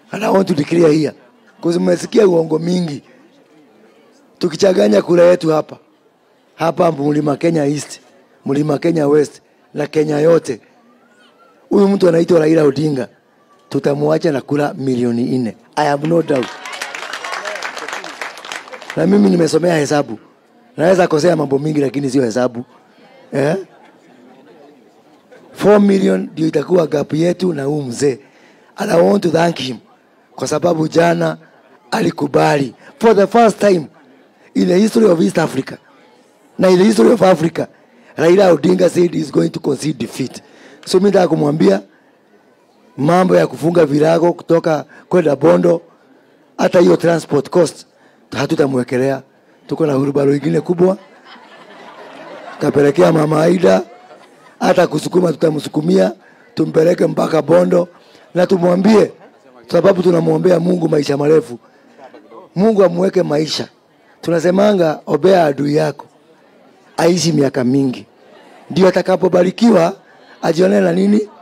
And I want to declare here, because mmesikia uongo mingi. Tukichanganya kura yetu hapa Mlima Kenya East, Mlima Kenya West na Kenya yote, huyu mtu anaitwa Raila Odinga tutamuacha na kura milioni 4. I have no doubt. Na mimi nimesomea hesabu. Naweza kosea mambo mingi lakini sio hesabu. 4 million ndio itakuwa gap yetu na huyu mzee. And I want to thank him kwa sababu jana alikubali for the first time in the history of East Africa. Na in the history of Africa, Raila Odinga said he is going to concede defeat. So mimi nataka kumwambia mambo ya kufunga virago kutoka kwenda Bondo, hata hiyo transport cost hatutamwekelea. Tuko na hurubaro nyingine kubwa. Kapelekea Mama Aida, hata kusukuma tutamsukumia, tumpeleke mpaka Bondo na tumwambie, sababu tunamwombea Mungu maisha marefu. Mungu amweke maisha. Tunasemanga obea adui yako aishi miaka mingi. Ndio atakapobarikiwa ajione na nini?